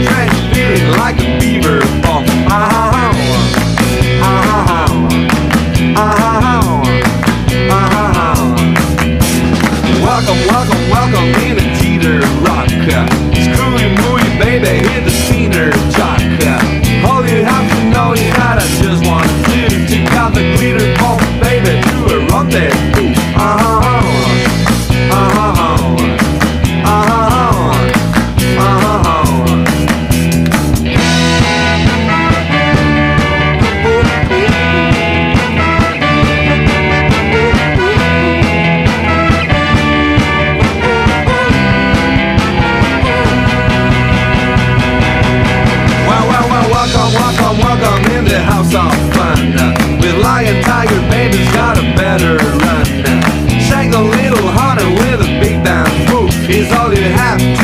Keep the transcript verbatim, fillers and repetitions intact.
strange feeling like a beaver bomb. Ah, ah, ah, ah. Welcome, welcome, welcome in a teeter rock. Screwy mooey baby, hit the cedar jock. All you have to know is that I just want to take out the glitter bomb, baby, do a rendezvous. Ah, ah, ah. Welcome in the house of fun. With lion, tiger, baby's got a better run. Shake the little honey with a big band move is all you have